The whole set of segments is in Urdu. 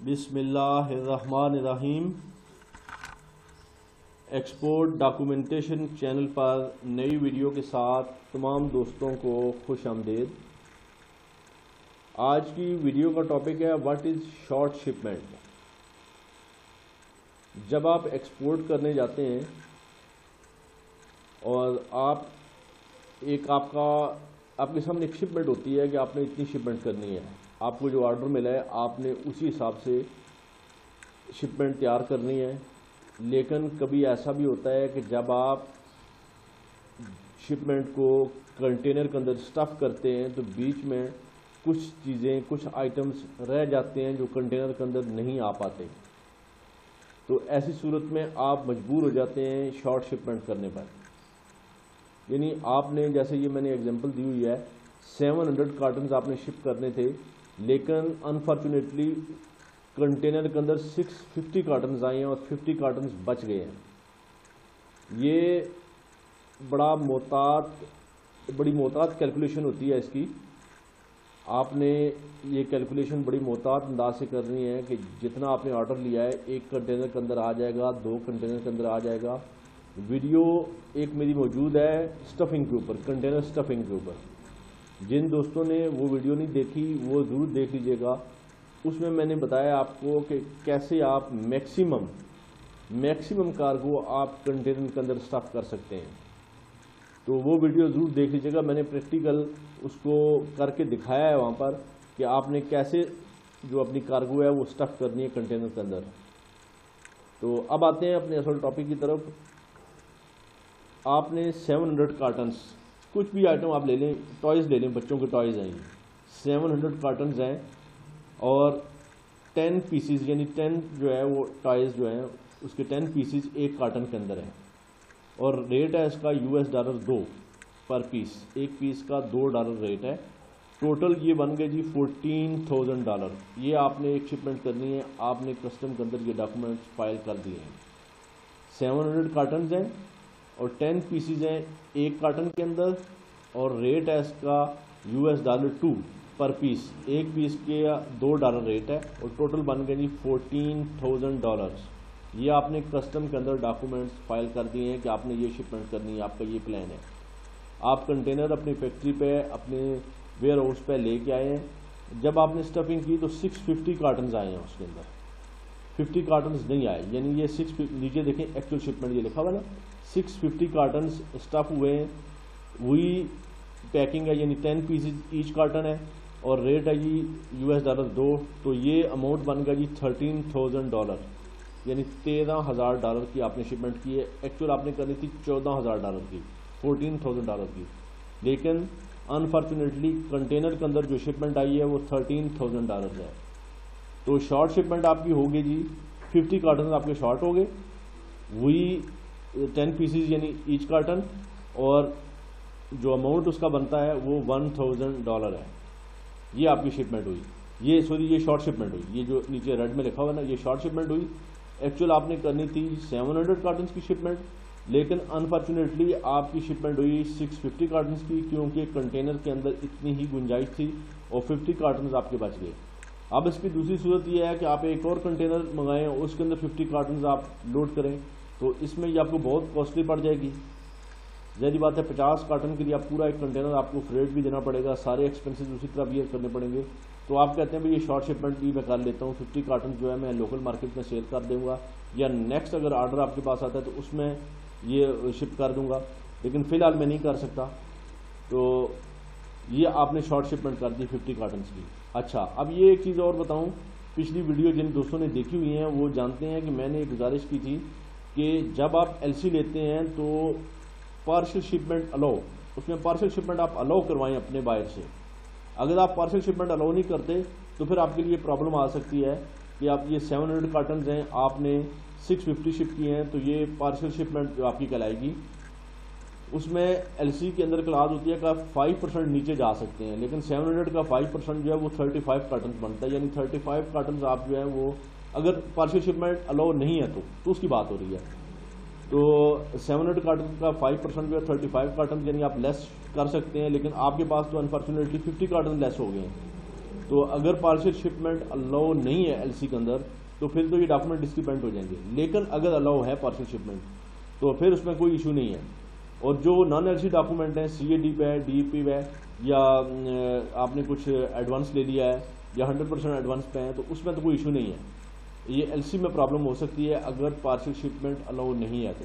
بسم اللہ الرحمن الرحیم۔ ایکسپورٹ ڈاکومنٹیشن چینل پر نئی ویڈیو کے ساتھ تمام دوستوں کو خوش آمدید۔ آج کی ویڈیو کا ٹاپک ہے واٹ از شارٹ شپمنٹ۔ جب آپ ایکسپورٹ کرنے جاتے ہیں اور آپ کے سامنے ایک شپمنٹ ہوتی ہے کہ آپ نے اتنی شپمنٹ کرنی ہے، آپ کو جو آرڈر ملا ہے آپ نے اسی حساب سے شپمنٹ تیار کرنی ہے۔ لیکن کبھی ایسا بھی ہوتا ہے کہ جب آپ شپمنٹ کو کنٹینر کے اندر سٹف کرتے ہیں تو بیچ میں کچھ چیزیں، کچھ آئٹمز رہ جاتے ہیں جو کنٹینر کے اندر نہیں آ پاتے، تو ایسی صورت میں آپ مجبور ہو جاتے ہیں شارٹ شپمنٹ کرنے پر۔ یعنی آپ نے، جیسے یہ میں نے ایگزامپل دی ہوئی ہے، 700 کارٹنز آپ نے شپ کرنے تھے، لیکن انفارچونیٹلی کنٹینر کے اندر 650 کارٹنز آئے ہیں اور 50 کارٹنز بچ گئے ہیں۔ یہ بڑی محتاط کیلکولیشن ہوتی ہے اس کی۔ آپ نے یہ کیلکولیشن بڑی محتاط انداز سے کرنی ہے کہ جتنا آپ نے آرڈر لیا ہے ایک کنٹینر کے اندر آ جائے گا، 2 کنٹینر کے اندر آ جائے گا۔ ویڈیو ایک میری موجود ہے سٹفنگ کے اوپر، کنٹینر سٹفنگ کے اوپر۔ جن دوستوں نے وہ ویڈیو نہیں دیکھی وہ ضرور دیکھ لیجئے گا۔ اس میں میں نے بتایا آپ کو کہ کیسے آپ میکسیمم کارگو آپ کنٹینر کے اندر سٹف کر سکتے ہیں، تو وہ ویڈیو ضرور دیکھ لیجئے گا۔ میں نے پریکٹیکل اس کو کر کے دکھایا ہے وہاں پر کہ آپ نے کیسے جو اپنی کارگو ہے وہ سٹف کرنی ہے کنٹینر کے اندر۔ تو اب آتے ہیں اپنے اصل ٹاپک کی طرف۔ آپ نے 700 کارٹنز، کچھ بھی آئٹم آپ لے لیں، ٹوائز لے لیں، بچوں کے ٹوائز ہیں، 700 کارٹنز ہیں اور 10 پیسز، یعنی 10 جو ہے وہ ٹوائز جو ہیں اس کے 10 پیسز ایک کارٹن کے اندر ہیں، اور ریٹ ہے اس کا $2 پر پیس، ایک پیس کا $2 ریٹ ہے۔ ٹوٹل یہ بن گئے جی $14,000۔ یہ آپ نے ایک شپمنٹ کرنی ہے، آپ نے کسٹم کے اندر یہ ڈاکومنٹس فائل کر دیے ہیں۔ 700 کارٹنز ہیں اور 10 پیسز ہیں ایک کارٹن کے اندر، اور ریٹ ہے اس کا $2 پر پیس، ایک پیس کے $2 ریٹ ہے، اور ٹوٹل بن گئے جی $14,000۔ یہ آپ نے کسٹم کے اندر ڈاکومنٹس فائل کر دیے ہیں کہ آپ نے یہ شپمنٹ کرنی ہے، آپ کا یہ پلان ہے۔ آپ کنٹینر اپنی فیکٹری پہ، اپنے ویئر ہاؤس پہ لے کے آئے ہیں۔ جب آپ نے سٹفنگ کی تو 650 کارٹنز آئے ہیں اس کے اندر، 50 کارٹنز نہیں آئے، یعنی یہ 650، نیچے دیکھیں ایکچوئل شپمنٹ یہ لکھا ہوا نا، 650 کارٹنز سٹف ہوئے ہیں، وہی پیکنگ ہے، یعنی 10 پیسز ایچ کارٹن ہے، اور ریٹ ہے جی $2، تو یہ اماؤنٹ بن گیا جی $13,000، یعنی $13,000 کی آپ نے شپمنٹ کی ہے۔ ایکچوئل آپ نے کرنی تھی $14,000 کی، $14,000 کی، لیکن انفارچونیٹلی کنٹینر کے اندر جو شپمنٹ آئی ہے وہ $13,000 ہے۔ تو شارٹ شپمنٹ آپ کی ہوگی جی 50 کارٹنز آپ کے شارٹ ہو گئے، وہی 10 پیسز یعنی ایچ کارٹن، اور جو اماؤنٹ اس کا بنتا ہے وہ $1,000 ہے۔ یہ آپ کی شپمنٹ ہوئی، یہ شارٹ شپمنٹ ہوئی۔ یہ جو نیچے ریڈ میں لکھا ہوا نا، یہ شارٹ شپمنٹ ہوئی۔ ایکچوئل آپ نے کرنی تھی 700 کارٹنز کی شپمنٹ، لیکن انفارچونیٹلی آپ کی شپمنٹ ہوئی 650 کارٹنز کی، کیونکہ کنٹینر کے اندر اتنی ہی گنجائش تھی اور 50 کارٹنز آپ کے بچ گئے۔ اب اس کی دوسری صورت یہ ہے کہ آپ ایک اور کنٹینر منگائیں، اس کے اندر 50 کارٹنز آپ لوڈ کریں، تو اس میں یہ آپ کو بہت کاسٹلی پڑ جائے گی۔ ظاہری بات ہے 50 کارٹن کے لیے آپ پورا ایک کنٹینر آپ کو فریٹ بھی دینا پڑے گا، سارے ایکسپینسز اسی طرح بیئر کرنے پڑیں گے۔ تو آپ کہتے ہیں بھائی یہ شارٹ شپمنٹ بھی میں کر لیتا ہوں، 50 کارٹن جو ہے میں لوکل مارکیٹ میں سیل کر دوں گا، یا نیکسٹ اگر آرڈر آپ کے پاس آتا ہے تو اس میں یہ شپ کر دوں گا، لیکن فی الحال میں نہیں کر سکتا۔ تو یہ آپ نے شارٹ شپمنٹ کر دی 50 کارٹنز کی۔ اچھا، اب یہ ایک چیز اور بتاؤں، پچھلی ویڈیو جن دوستوں نے دیکھی ہوئی ہیں وہ جانتے ہیں کہ میں نے ایک گزارش کی تھی کہ جب آپ ایل سی لیتے ہیں تو پارشل شپمنٹ الاؤ، اس میں پارشل شپمنٹ آپ الاؤ کروائیں اپنے بائر سے۔ اگر آپ پارشل شپمنٹ الاؤ نہیں کرتے تو پھر آپ کے لیے پرابلم آ سکتی ہے کہ آپ یہ 700 کارٹنز ہیں، آپ نے 650 شپ کیے ہیں، تو یہ پارشل شپمنٹ جو آپ کی کہلائے گی، اس میں ایل سی کے اندر کلاس ہوتی ہے کہ 5% نیچے جا سکتے ہیں، لیکن 700 کا 5% جو ہے وہ 35 کارٹنز بنتا ہے، یعنی 35 کارٹنز آپ جو ہے وہ اگر پارشل شپمنٹ الاؤ نہیں ہے تو اس کی بات ہو رہی ہے۔ تو 700 کارٹن کا 5% جو ہے 35 کارٹن، یعنی آپ لیس کر سکتے ہیں، لیکن آپ کے پاس تو انفارچونیٹلی 50 کارٹن لیس ہو گئے ہیں۔ تو اگر پارشل شپمنٹ الاؤ نہیں ہے ایل سی کے اندر تو پھر تو یہ ڈاکومنٹ ڈسکریپنٹ ہو جائیں گے. لیکن اگر الاؤ ہے پارشل شپمنٹ تو پھر اس میں کوئی ایشو نہیں ہے. اور جو نان ایل سی ڈاکومنٹ ہیں سی اے ڈی پہ ہے, ڈی ای پی پہ ہے, یا آپ نے کچھ ایڈوانس لے لیا ہے یا 100% ایڈوانس پہ ہیں, تو اس میں تو کوئی ایشو نہیں ہے. یہ ایل سی میں پرابلم ہو سکتی ہے اگر پارشل شپمنٹ الاؤ نہیں ہے. تو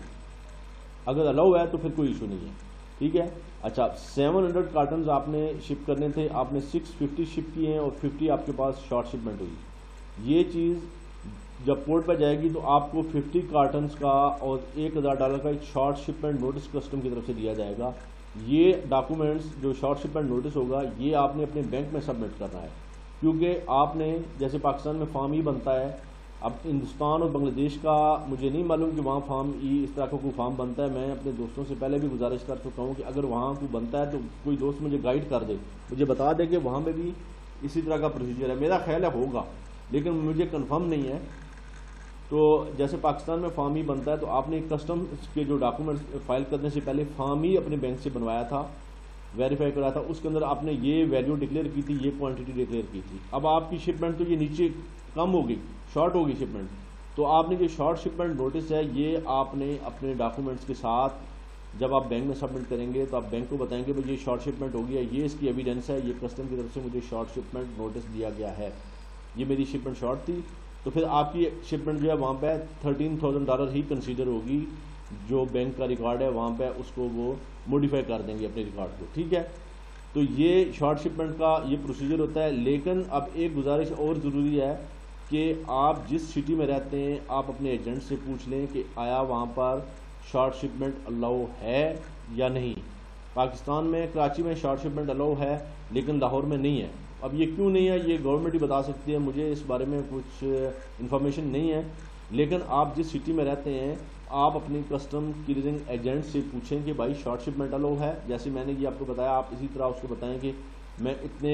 اگر الاؤ ہے تو پھر کوئی ایشو نہیں ہے. ٹھیک ہے. اچھا 700 کارٹنز آپ نے شپ کرنے تھے, آپ نے 650 شپ کیے ہیں اور 50 آپ کے پاس شارٹ شپمنٹ ہوئی. یہ چیز جب پورٹ پہ جائے گی تو آپ کو 50 کارٹنز کا اور $1000 کا ایک شارٹ شپمنٹ نوٹس کسٹم کی طرف سے دیا جائے گا. یہ ڈاکومنٹس جو شارٹ شپمنٹ نوٹس ہوگا یہ آپ نے اپنے بینک میں سبمٹ کرنا ہے, کیونکہ آپ نے جیسے پاکستان میں فارم ای بنتا ہے, اب ہندوستان اور بنگلہ دیش کا مجھے نہیں معلوم کہ وہاں فارم ای اس طرح کا کوئی فارم بنتا ہے. میں اپنے دوستوں سے پہلے بھی گزارش کر چکا ہوں کہ اگر وہاں کوئی بنتا ہے تو کوئی دوست مجھے گائیڈ کر دے, مجھے بتا دے کہ وہاں پہ بھی اسی طرح کا پروسیجر ہے. میرا خیال ہے ہوگا لیکن مجھے کنفرم نہیں ہے. تو جیسے پاکستان میں فارم ای بنتا ہے تو آپ نے کسٹمز کے جو ڈاکومنٹس فائل کرنے سے پہلے فارم ای اپنے بینک سے بنوایا تھا, ویریفائی کرایا تھا, اس کے اندر آپ نے یہ ویلیو ڈکلیئر کی تھی, یہ کوانٹٹی ڈکلیئر کی تھی. اب آپ کی شپمنٹ تو یہ نیچے کم ہوگی, شارٹ ہوگی شپمنٹ, تو آپ نے جو شارٹ شپمنٹ نوٹس ہے یہ آپ نے اپنے ڈاکومنٹس کے ساتھ جب آپ بینک میں سبمٹ کریں گے تو آپ بینک کو بتائیں گے بھائی یہ شارٹ شپمنٹ ہو گیا, یہ اس کی ایویڈنس ہے, یہ کسٹم کی طرف سے مجھے شارٹ شپمنٹ نوٹس دیا گیا ہے, یہ میری شپمنٹ شارٹ تھی. تو پھر آپ کی شپمنٹ جو ہے وہاں پہ $13,000 ہی کنسیڈر ہوگی. جو بینک کا ریکارڈ ہے وہاں پہ اس کو وہ موڈیفائی کر دیں گے اپنے ریکارڈ کو. ٹھیک ہے. تو یہ شارٹ شپمنٹ کا یہ پروسیجر ہوتا ہے. لیکن اب ایک گزارش اور ضروری ہے کہ آپ جس سٹی میں رہتے ہیں آپ اپنے ایجنٹ سے پوچھ لیں کہ آیا وہاں پر شارٹ شپمنٹ الاؤ ہے یا نہیں. پاکستان میں کراچی میں شارٹ شپمنٹ الاؤ ہے لیکن لاہور میں نہیں ہے. اب یہ کیوں نہیں ہے یہ گورنمنٹ ہی بتا سکتی ہے, مجھے اس بارے میں کچھ انفارمیشن نہیں ہے. لیکن آپ جس سٹی میں رہتے ہیں آپ اپنی کسٹم کلیئرنگ ایجنٹ سے پوچھیں کہ بھائی شارٹ شپمنٹ الاؤ ہے. جیسے میں نے یہ آپ کو بتایا, آپ اسی طرح اس کو بتائیں کہ میں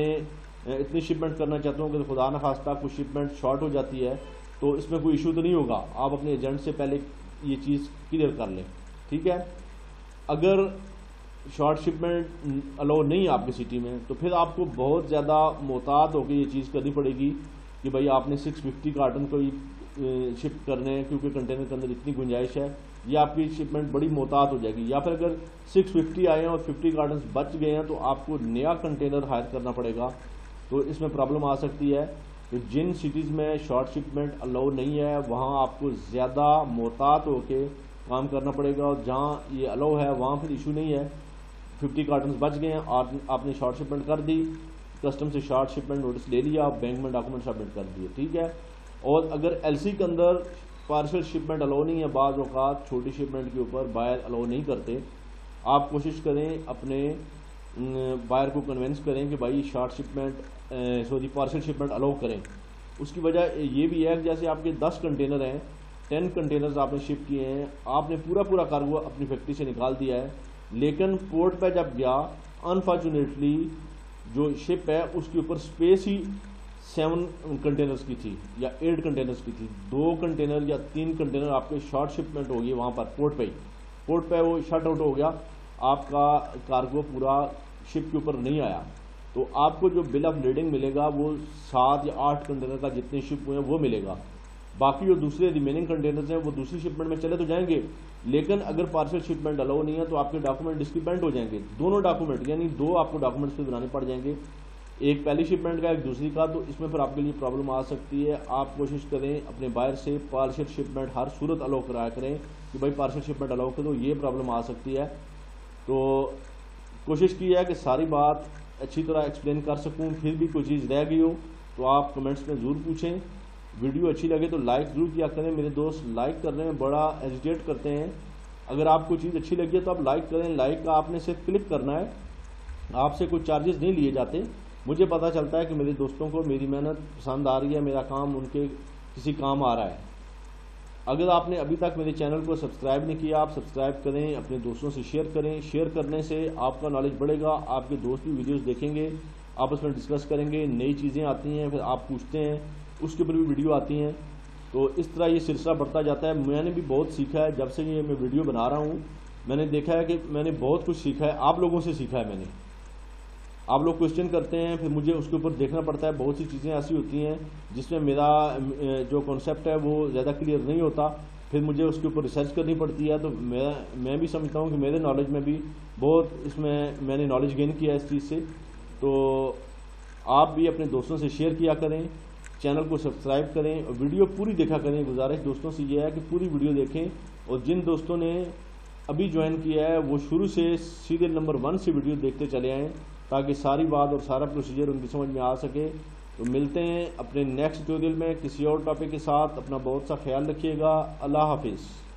اتنی شپمنٹ کرنا چاہتا ہوں کہ خدا نخواستہ کوئی شپمنٹ شارٹ ہو جاتی ہے تو اس میں کوئی ایشو تو نہیں ہوگا. آپ اپنے ایجنٹ سے پہلے یہ چیز کلیئر کر لیں. ٹھیک ہے. اگر شارٹ شپمنٹ الاؤ نہیں ہے آپ کی سٹی میں تو پھر آپ کو بہت زیادہ محتاط ہو کے یہ چیز کرنی پڑے گی کہ بھائی آپ نے 650 کارٹن کو شپ کرنے ہیں, کیونکہ کنٹینر کے اندر اتنی گنجائش ہے. یہ آپ کی شپمنٹ بڑی محتاط ہو جائے گی. یا پھر اگر 650 آئے ہیں اور 50 کارٹنز بچ گئے ہیں تو آپ کو نیا کنٹینر ہائر کرنا پڑے گا. تو اس میں پرابلم آ سکتی ہے. تو جن سٹیز میں شارٹ شپمنٹ الاؤ نہیں ہے وہاں آپ کو زیادہ محتاط ہو کے کام کرنا پڑے گا, اور جہاں یہ الاؤ ہے وہاں پھر ایشو نہیں ہے. 50 کارٹنز بچ گئے ہیں, آپ نے شارٹ شپمنٹ کر دی, کسٹم سے شارٹ شپمنٹ نوٹس لے لیا, بینک میں ڈاکومنٹ سبمٹ کر دیے. ٹھیک ہے. اور اگر ایل سی کے اندر پارشل شپمنٹ الاؤ نہیں ہے, بعض اوقات چھوٹی شپمنٹ کے اوپر بائر الاؤ نہیں کرتے, آپ کوشش کریں اپنے بائر کو کنونس کریں کہ بھائی short shipment partial shipment allow کریں. اس کی وجہ یہ بھی ہے کہ جیسے آپ کے 10 کنٹینر ہیں, 10 کنٹینرز آپ نے شپ کیے ہیں, آپ نے پورا کارگو اپنی فیکٹری سے نکال دیا ہے, لیکن پورٹ پہ جب گیا انفارچونیٹلی جو شپ ہے اس کے اوپر سپیس ہی 7 کنٹینرز کی تھی یا 8 کنٹینرز کی تھی. 2 کنٹینر یا 3 کنٹینر آپ کے شارٹ شپمنٹ ہو گئی وہاں پر پورٹ پہ وہ شٹ آؤٹ ہو گیا, آپ کا کارگو پورا شپ کے اوپر نہیں آیا. تو آپ کو جو بل آف لیڈنگ ملے گا وہ 7 یا 8 کنٹینر کا جتنے شپ ہوئے ہیں وہ ملے گا. باقی جو دوسرے ریمیننگ کنٹینرز ہیں وہ دوسری شپمنٹ میں چلے تو جائیں گے, لیکن اگر پارسل شپمنٹ الاؤ نہیں ہے تو آپ کے ڈاکومنٹ ڈسکریپنٹ ہو جائیں گے. دونوں ڈاکومنٹ یعنی 2 آپ کو ڈاکومنٹس پہ بنانے پڑ جائیں گے, ایک پہلی شپمنٹ کا ایک دوسری کا. تو اس میں پھر آپ کے لیے پرابلم آ سکتی ہے. آپ کوشش کریں اپنے بائر سے پارسل شپمنٹ ہر صورت الاؤ کرایا کریں کہ بھائی پارسل شپمنٹ الاؤ کرو, تو یہ پرابلم آ سکتی ہے. تو کوشش کی ہے کہ ساری بات اچھی طرح ایکسپلین کر سکوں. پھر بھی کوئی چیز رہ گئی ہو تو آپ کمنٹس میں ضرور پوچھیں. ویڈیو اچھی لگے تو لائک ضرور کیا کریں. میرے دوست لائک کرنے میں بڑا ایجیٹیٹ کرتے ہیں. اگر آپ کو چیز اچھی لگی ہے تو آپ لائک کریں. لائک کا آپ نے صرف کلک کرنا ہے, آپ سے کوئی چارجز نہیں لیے جاتے. مجھے پتہ چلتا ہے کہ میرے دوستوں کو میری محنت پسند آ رہی ہے, میرا کام ان کے کسی کام آ رہا ہے. اگر آپ نے ابھی تک میرے چینل کو سبسکرائب نہیں کیا, آپ سبسکرائب کریں, اپنے دوستوں سے شیئر کریں. شیئر کرنے سے آپ کا نالج بڑھے گا, آپ کے دوست بھی ویڈیوز دیکھیں گے, آپ اس میں ڈسکس کریں گے. نئی چیزیں آتی ہیں پھر آپ پوچھتے ہیں, اس کے اوپر بھی ویڈیو آتی ہیں. تو اس طرح یہ سلسلہ بڑھتا جاتا ہے. میں نے بھی بہت سیکھا ہے جب سے یہ میں ویڈیو بنا رہا ہوں. میں نے دیکھا ہے کہ میں نے بہت کچھ سیکھا ہے, آپ لوگوں سے سیکھا ہے میں نے. آپ لوگ کوشچن کرتے ہیں، پھر مجھے اس کے اوپر دیکھنا پڑتا ہے، بہت سی چیزیں ایسی ہوتی ہیں جس میں میرا جو کانسیپٹ ہے وہ زیادہ کلیئر نہیں ہوتا، پھر مجھے اس کے اوپر ریسرچ کرنی پڑتی ہے. تو میں بھی سمجھتا ہوں کہ میرے نالج میں بھی بہت اس میں نے نالج گین کیا اس چیز سے. تو آپ بھی اپنے دوستوں سے شیئر کیا کریں، چینل کو سبسکرائب کریں اور ویڈیو پوری دیکھا کریں. گزارش دوستوں سے یہ ہے کہ پوری ویڈیو دیکھیں، اور جن دوستوں نے ابھی جوائن کیا ہے وہ شروع سے سیریل نمبر 1 سے ویڈیو دیکھتے چلے آئیں تاکہ ساری بات اور سارا پروسیجر ان کی سمجھ میں آ سکے. تو ملتے ہیں اپنے نیکسٹ ٹیوٹوریل میں کسی اور ٹاپک کے ساتھ. اپنا بہت سا خیال رکھیے گا. اللہ حافظ.